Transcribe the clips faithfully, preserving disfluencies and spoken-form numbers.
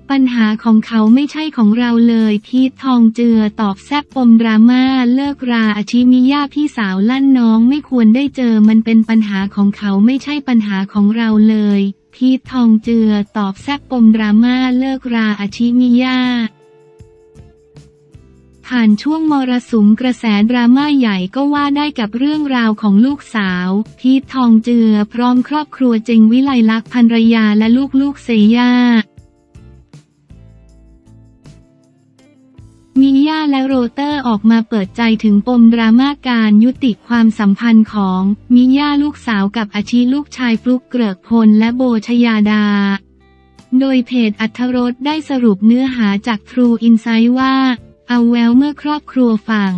ปัญหาของเขาไม่ใช่ของเราเลยพีททองเจือตอบแซบปมดราม่าเลิกราอาชิมิยะพี่สาวลั่นน้องไม่ควรได้เจอมันเป็นปัญหาของเขาไม่ใช่ปัญหาของเราเลยพีททองเจือตอบแซบปมดราม่าเลิกราอาชิมิยะผ่านช่วงมรสุมกระแสดราม่าใหญ่ก็ว่าได้กับเรื่องราวของลูกสาวพีททองเจือพร้อมครอบครัวเจงวิไลลักษณ์ภรรยาและลูกๆเซย่ามิย่าและโรเตอร์ออกมาเปิดใจถึงปมดราม่าการยุติความสัมพันธ์ของมิย่าลูกสาวกับอาชิลูกชายฟลุกเกริกพลและโบชยาดาโดยเพจอรรถรสได้สรุปเนื้อหาจาก True Insight ว่าเอาแววเมื่อครอบครัวฝั่ง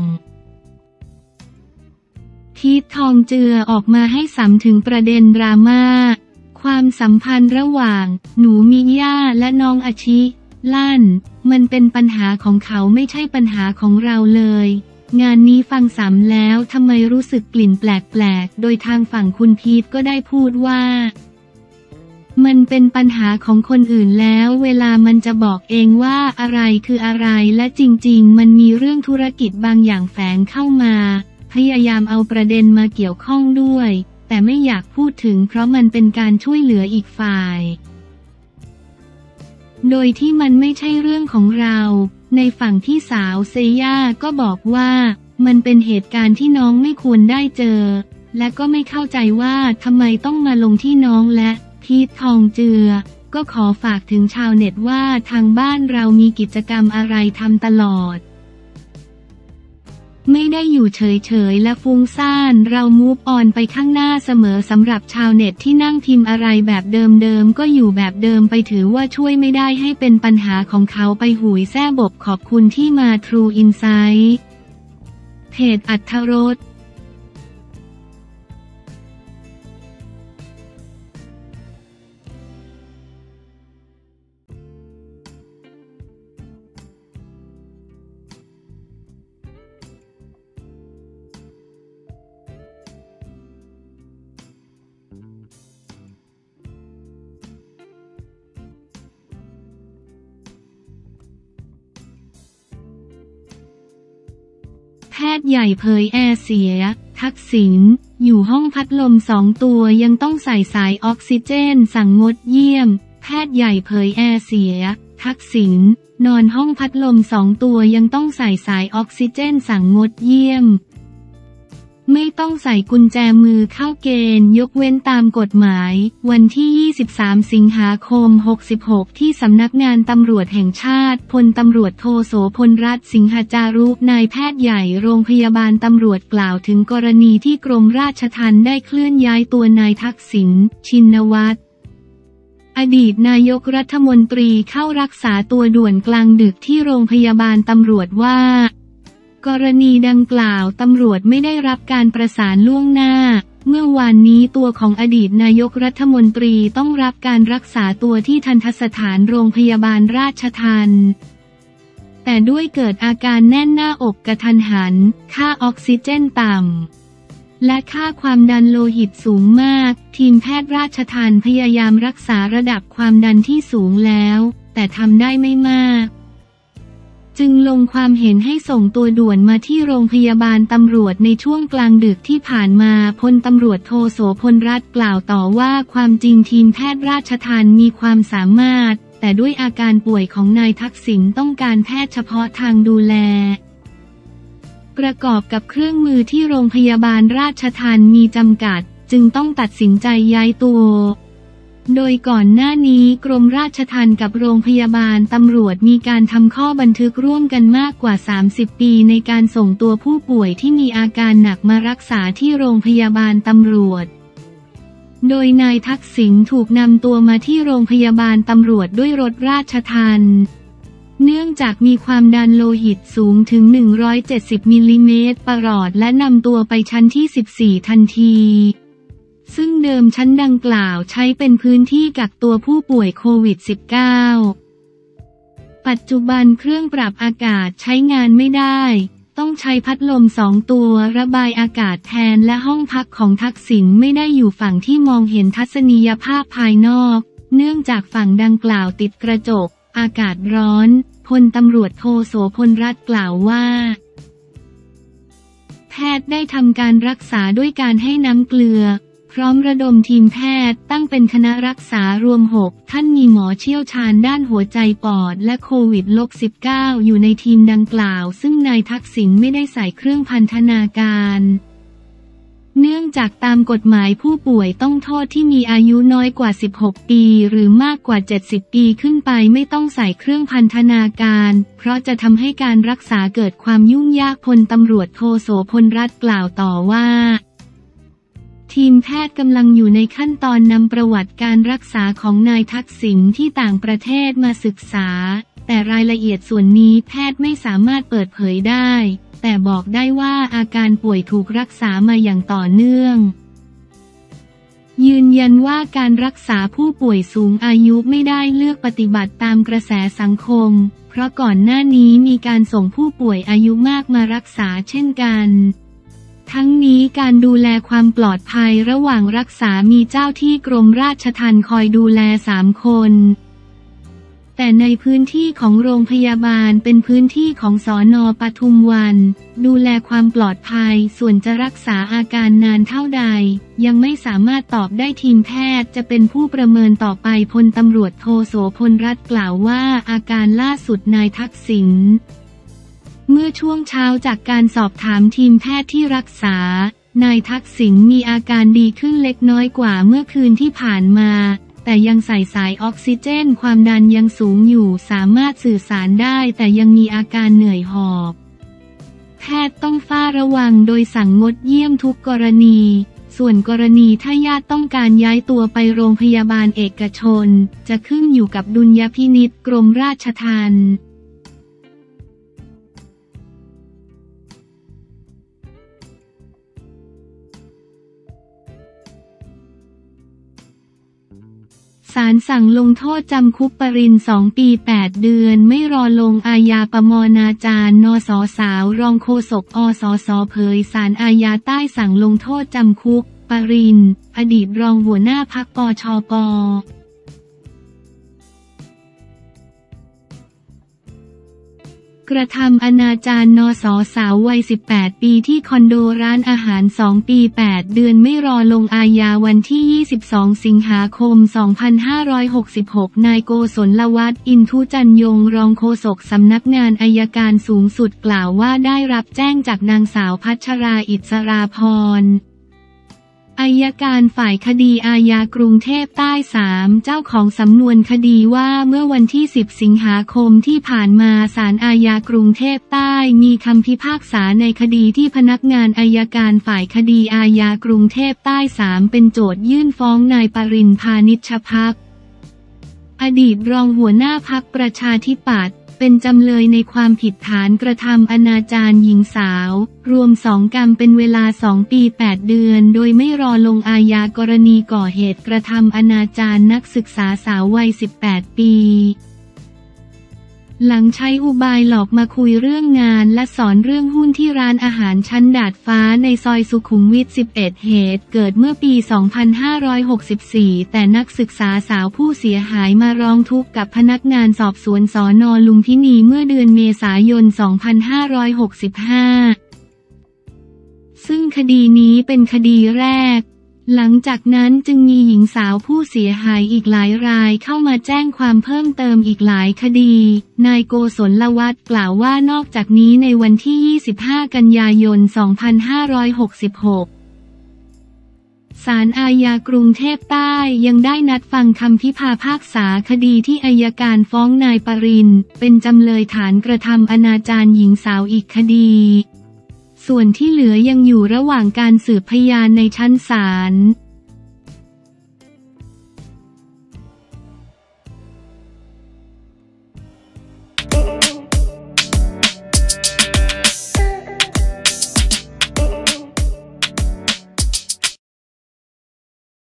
พีททองเจือออกมาให้สัมถึงประเด็นดราม่าความสัมพันธ์ระหว่างหนูมิย่าและน้องอาชิลั่นมันเป็นปัญหาของเขาไม่ใช่ปัญหาของเราเลยงานนี้ฟังซ้ำแล้วทำไมรู้สึกกลิ่นแปลกๆโดยทางฝั่งคุณพีทก็ได้พูดว่ามันเป็นปัญหาของคนอื่นแล้วเวลามันจะบอกเองว่าอะไรคืออะไรและจริงๆมันมีเรื่องธุรกิจบางอย่างแฝงเข้ามาพยายามเอาประเด็นมาเกี่ยวข้องด้วยแต่ไม่อยากพูดถึงเพราะมันเป็นการช่วยเหลืออีกฝ่ายโดยที่มันไม่ใช่เรื่องของเราในฝั่งพี่สาวเซย่าก็บอกว่ามันเป็นเหตุการณ์ที่น้องไม่ควรได้เจอและก็ไม่เข้าใจว่าทำไมต้องมาลงที่น้องและพีททองเจือก็ขอฝากถึงชาวเน็ตว่าทางบ้านเรามีกิจกรรมอะไรทำตลอดไม่ได้อยู่เฉยๆและฟุ้งซ่านเรามูฟออนไปข้างหน้าเสมอสำหรับชาวเน็ตที่นั่งพิมพ์อะไรแบบเดิมๆก็อยู่แบบเดิมไปถือว่าช่วยไม่ได้ให้เป็นปัญหาของเขาไปหุยแซ่บบขอบคุณที่มา True Insight เพจอรรถรสแพทย์ใหญ่เผยแอร์เสียทักษิณอยู่ห้องพัดลมสองตัวยังต้องใส่สายออกซิเจนสั่งงดเยี่ยมแพทย์ใหญ่เผยแอร์เสียทักษิณนอนห้องพัดลมสองตัวยังต้องใส่สายออกซิเจนสั่งงดเยี่ยมไม่ต้องใส่กุญแจมือเข้าเกณฑ์ยกเว้นตามกฎหมายวันที่ยี่สิบสามสิงหาคมหกสิบหกที่สำนักงานตำรวจแห่งชาติพลตำรวจโทโสพลรัตน์สิงหจารุนายแพทย์ใหญ่โรงพยาบาลตำรวจกล่าวถึงกรณีที่กรมราชทัณฑ์ได้เคลื่อนย้ายตัวนายทักษิณชินวัตรอดีตนายกรัฐมนตรีเข้ารักษาตัวด่วนกลางดึกที่โรงพยาบาลตำรวจว่ากรณีดังกล่าวตำรวจไม่ได้รับการประสานล่วงหน้าเมื่อวานนี้ตัวของอดีตนายกรัฐมนตรีต้องรับการรักษาตัวที่ทันตสถานโรงพยาบาลราชทัณฑ์แต่ด้วยเกิดอาการแน่นหน้าอกกระทันหันค่าออกซิเจนต่ำและค่าความดันโลหิตสูงมากทีมแพทย์ราชทัณฑ์พยายามรักษาระดับความดันที่สูงแล้วแต่ทำได้ไม่มากจึงลงความเห็นให้ส่งตัวด่วนมาที่โรงพยาบาลตำรวจในช่วงกลางดึกที่ผ่านมาพลตำรวจโทโสพลรัตน์กล่าวต่อว่าความจริงทีมแพทย์ราชทัณฑ์มีความสามารถแต่ด้วยอาการป่วยของนายทักษิณต้องการแพทย์เฉพาะทางดูแลประกอบกับเครื่องมือที่โรงพยาบาลราชทัณฑ์มีจำกัดจึงต้องตัดสินใจย้ายตัวโดยก่อนหน้านี้กรมราชทัณฑ์กับโรงพยาบาลตำรวจมีการทำข้อบันทึกร่วมกันมากกว่าสามสิบปีในการส่งตัวผู้ป่วยที่มีอาการหนักมารักษาที่โรงพยาบาลตำรวจโดยนายทักษิณถูกนำตัวมาที่โรงพยาบาลตำรวจด้วยรถราชทัณฑ์เนื่องจากมีความดันโลหิตสูงถึงหนึ่งร้อยเจ็ดสิบมิลลิเมตรประหลอดและนำตัวไปชั้นที่สิบสี่ทันทีซึ่งเดิมชั้นดังกล่าวใช้เป็นพื้นที่กักตัวผู้ป่วยโควิด สิบเก้า ปัจจุบันเครื่องปรับอากาศใช้งานไม่ได้ต้องใช้พัดลมสองตัวระบายอากาศแทนและห้องพักของทักษิณไม่ได้อยู่ฝั่งที่มองเห็นทัศนียภาพภายนอกเนื่องจากฝั่งดังกล่าวติดกระจกอากาศร้อนพลตำรวจโทโสพลรัตน์กล่าวว่าแพทย์ได้ทำการรักษาด้วยการให้น้ำเกลือพร้อมระดมทีมแพทย์ตั้งเป็นคณะรักษารวมหกท่านมีหมอเชี่ยวชาญด้านหัวใจปอดและโควิด สิบเก้า อยู่ในทีมดังกล่าวซึ่งนายทักษิณไม่ได้ใส่เครื่องพันธนาการเนื่องจากตามกฎหมายผู้ป่วยต้องโทษที่มีอายุน้อยกว่าสิบหกปีหรือมากกว่าเจ็ดสิบปีขึ้นไปไม่ต้องใส่เครื่องพันธนาการเพราะจะทำให้การรักษาเกิดความยุ่งยากพลตำรวจโทโสพลรัตน์กล่าวต่อว่าทีมแพทย์กำลังอยู่ในขั้นตอนนำประวัติการรักษาของนายทักษิณที่ต่างประเทศมาศึกษาแต่รายละเอียดส่วนนี้แพทย์ไม่สามารถเปิดเผยได้แต่บอกได้ว่าอาการป่วยถูกรักษามาอย่างต่อเนื่องยืนยันว่าการรักษาผู้ป่วยสูงอายุไม่ได้เลือกปฏิบัติตามกระแสสังคมเพราะก่อนหน้านี้มีการส่งผู้ป่วยอายุมากมารักษาเช่นกันทั้งนี้การดูแลความปลอดภัยระหว่างรักษามีเจ้าที่กรมราชทัณฑ์คอยดูแลสามคนแต่ในพื้นที่ของโรงพยาบาลเป็นพื้นที่ของสน.ปทุมวันดูแลความปลอดภัยส่วนจะรักษาอาการนานเท่าใดยังไม่สามารถตอบได้ทีมแพทย์จะเป็นผู้ประเมินต่อไปพลตำรวจโทโสพลรัตน์กล่าวว่าอาการล่าสุดนายทักษิณเมื่อช่วงเช้าจากการสอบถามทีมแพทย์ที่รักษานายทักษิณมีอาการดีขึ้นเล็กน้อยกว่าเมื่อคืนที่ผ่านมาแต่ยังใส่สายออกซิเจนความดันยังสูงอยู่สามารถสื่อสารได้แต่ยังมีอาการเหนื่อยหอบแพทย์ต้องเฝ้าระวังโดยสั่งงดเยี่ยมทุกกรณีส่วนกรณีถ้าญาติต้องการย้ายตัวไปโรงพยาบาลเอกชนจะขึ้นอยู่กับดุลยพินิจกรมราชทัณฑ์ศาลสั่งลงโทษจำคุกปริญญาสองปีแปดเดือนไม่รอลงอาญาประมนาจารนสสาวรองโฆษกอสสเผยศาลอาญาใต้สั่งลงโทษจำคุกปริญญาอดีตรองหัวหน้าพรรคปชป.กระทำอนาจารนสสาววัยสิบแปดปีที่คอนโดร้านอาหารสองปีแปดเดือนไม่รอลงอาญาวันที่ยี่สิบสองสิงหาคมสองพันห้าร้อยหกสิบหกนายโกศลวัฒน์อินทุจันยงรองโฆษกสำนักงานอัยการสูงสุดกล่าวว่าได้รับแจ้งจากนางสาวพัชราอิสราพรอัยการฝ่ายคดีอาญากรุงเทพใต้สามเจ้าของสำนวนคดีว่าเมื่อวันที่สิบสิงหาคมที่ผ่านมาศาลอาญากรุงเทพใต้มีคำพิพากษาในคดีที่พนักงานอัยการฝ่ายคดีอาญากรุงเทพใต้สามเป็นโจทยื่นฟ้องนายปริญญา พานิชภักดิ์อดีตรองหัวหน้าพรรคประชาธิปัตย์เป็นจำเลยในความผิดฐานกระทำอนาจารหญิงสาวรวมสองกรรมเป็นเวลาสองปีแปดเดือนโดยไม่รอลงอาญากรณีก่อเหตุกระทำอนาจารนักศึกษาสาววัยสิบแปดปีหลังใช้อุบายหลอกมาคุยเรื่องงานและสอนเรื่องหุ้นที่ร้านอาหารชั้นดาดฟ้าในซอยสุขุมวิทสิบเอ็ดเหตุเกิดเมื่อปีสองพันห้าร้อยหกสิบสี่แต่นักศึกษาสาวผู้เสียหายมาร้องทุกข์กับพนักงานสอบสวนสน.ลุมพินีเมื่อเดือนเมษายนสองพันห้าร้อยหกสิบห้าซึ่งคดีนี้เป็นคดีแรกหลังจากนั้นจึงมีหญิงสาวผู้เสียหายอีกหลายรายเข้ามาแจ้งความเพิ่มเติมอีกหลายคดีนายโกศลวัฒน์กล่าวว่านอกจากนี้ในวันที่ยี่สิบห้ากันยายนสองพันห้าร้อยหกสิบหกศาลอาญากรุงเทพใต้ยังได้นัดฟังคำพิพากษาคดีที่อัยการฟ้องนายปริญญาเป็นจำเลยฐานกระทำอนาจารหญิงสาวอีกคดีส่วนที่เหลือยังอยู่ระหว่างการสืบพยานในชั้นศาล